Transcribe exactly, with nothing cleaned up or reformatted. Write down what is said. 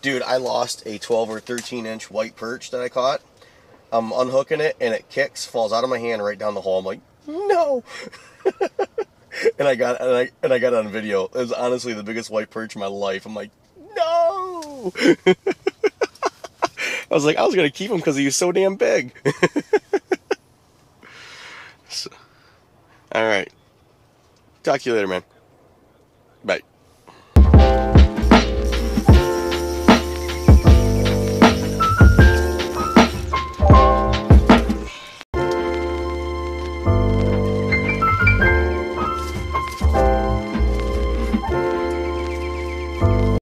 Dude, I lost a twelve or thirteen inch white perch that I caught. I'm unhooking it, and it kicks, falls out of my hand right down the hole. I'm like, no! and I got and I and I got it on video. It was honestly the biggest white perch in my life. I'm like, no! I was like, I was gonna keep him because he was so damn big. so, all right. Talk to you later, man.